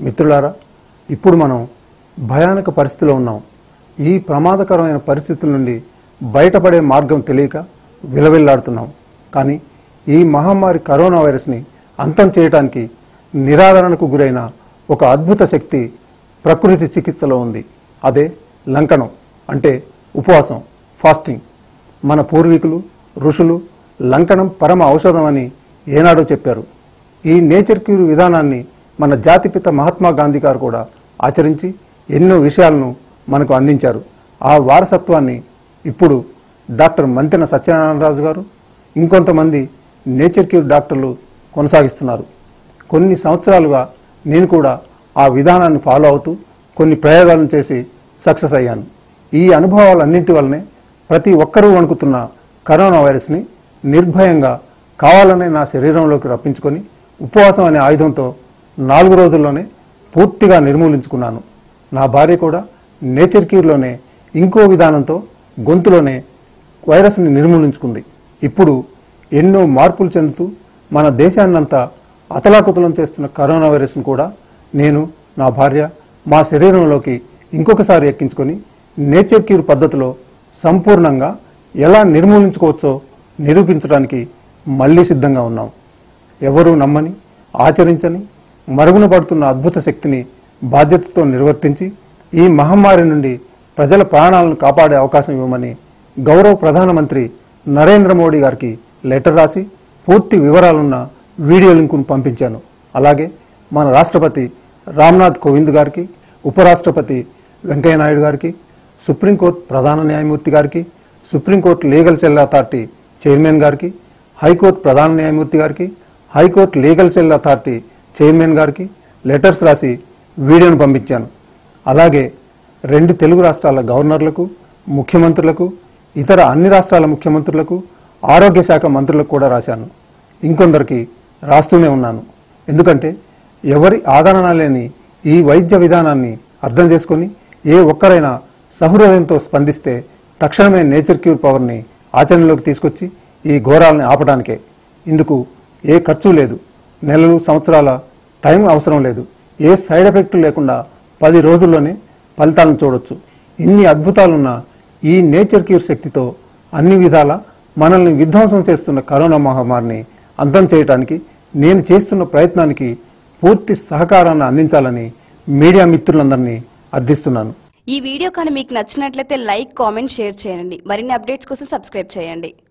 మిత్రులారా, ఇప్పుడు మనం భయానక పరిస్థితిలో ఉన్నాం. ఈ ప్రమాదకరమైన పరిస్థితుల నుండి బయటపడే మార్గం తెలియక విలవిల్లాడుతున్నాం. కానీ ఈ మహమ్మారి కరోనా వైరస్ని అంతం చేయడానికి నిరాదరణకు గురైన ఒక అద్భుత శక్తి ప్రకృతి చికిత్సలో ఉంది. అదే లంకనం, అంటే ఉపవాసం, ఫాస్టింగ్. మన పూర్వీకులు, ఋషులు లంకనం పరమ ఔషధం అని ఏనాడో చెప్పారు. ఈ నేచర్ క్యూర్ విధానాన్ని మన జాతిపిత మహాత్మా గాంధీ గారు కూడా ఆచరించి ఎన్నో విషయాలను మనకు అందించారు. ఆ వారసత్వాన్ని ఇప్పుడు డాక్టర్ మంతెన సత్యనారాయణరాజు గారు, ఇంకొంతమంది నేచర్ క్యూర్ డాక్టర్లు కొనసాగిస్తున్నారు. కొన్ని సంవత్సరాలుగా నేను కూడా ఆ విధానాన్ని ఫాలో అవుతూ కొన్ని ప్రయోగాలను చేసి సక్సెస్ అయ్యాను. ఈ అనుభవాలన్నింటి వల్లనే ప్రతి ఒక్కరూ వణుకుతున్న కరోనా వైరస్ని నిర్భయంగా కావాలనే నా శరీరంలోకి రప్పించుకొని ఉపవాసం అనే ఆయుధంతో 4 రోజుల్లోనే పూర్తిగా నిర్మూలించుకున్నాను. నా భార్య కూడా నేచర్ క్యూర్లోనే ఇంకో విధానంతో గొంతులోనే వైరస్ని నిర్మూలించుకుంది. ఇప్పుడు ఎన్నో మార్పులు చెందుతూ మన దేశాన్నంతా అతలాకుతలం చేస్తున్న కరోనా వైరస్ను కూడా నేను, నా భార్య మా శరీరంలోకి ఇంకొకసారి ఎక్కించుకొని నేచర్ క్యూర్ పద్ధతిలో సంపూర్ణంగా ఎలా నిర్మూలించుకోవచ్చో నిరూపించడానికి మళ్ళీ సిద్ధంగా ఉన్నాం. ఎవరూ నమ్మని, ఆచరించని, మరుగున పడుతున్న అద్భుత శక్తిని బాధ్యతతో నిర్వర్తించి ఈ మహమ్మారి నుండి ప్రజల ప్రాణాలను కాపాడే అవకాశం ఇవ్వమని గౌరవ ప్రధానమంత్రి నరేంద్ర మోడీ గారికి లెటర్ రాసి పూర్తి వివరాలున్న వీడియో లింకును పంపించాను. అలాగే మన రాష్ట్రపతి రామ్నాథ్ కోవింద్ గారికి, ఉపరాష్ట్రపతి వెంకయ్యనాయుడు గారికి, సుప్రీంకోర్టు ప్రధాన న్యాయమూర్తి గారికి, supreme court legal cell authority chairman గారికి, హైకోర్టు ప్రధాన న్యాయమూర్తి గారికి, high court legal cell authority chairman గారికి లెటర్స్ రాసి వీడియోను పంపించాను. అలాగే 2 తెలుగు రాష్ట్రాల గవర్నర్లకు, ముఖ్యమంత్రులకు, ఇతర అన్ని రాష్ట్రాల ముఖ్యమంత్రులకు, ఆరోగ్య శాఖ మంత్రులకు కూడా రాశాను. ఇంకొందరికి రాస్తూనే ఉన్నాను. ఎందుకంటే ఎవరి ఆదరణ లేని ఈ వైద్య విధానాన్ని అర్థం చేసుకొని ఏ ఒక్కరైనా సహృదయంతో స్పందిస్తే తక్షణమే నేచర్ క్యూర్ పవర్ని ఆచరణలోకి తీసుకొచ్చి ఈ ఘోరాలని ఆపడానికే. ఇందుకు ఏ ఖర్చు లేదు, నెలలు, సంవత్సరాల టైం అవసరం లేదు. ఏ సైడ్ ఎఫెక్ట్ లేకుండా 10 రోజుల్లోనే ఫలితాలను చూడొచ్చు. ఇన్ని అద్భుతాలున్న ఈ నేచర్ క్యూర్ శక్తితో అన్ని విధాల మనల్ని విధ్వంసం చేస్తున్న కరోనా మహమ్మారిని అంతం చేయడానికి నేను చేస్తున్న ప్రయత్నానికి పూర్తి సహకారాన్ని అందించాలని మీడియా మిత్రులందరినీ అర్థిస్తున్నాను. ఈ వీడియో కానీ మీకు నచ్చినట్లయితే లైక్, కామెంట్, షేర్ చేయండి. మరిన్ని అప్డేట్స్ కోసం సబ్స్క్రైబ్ చేయండి.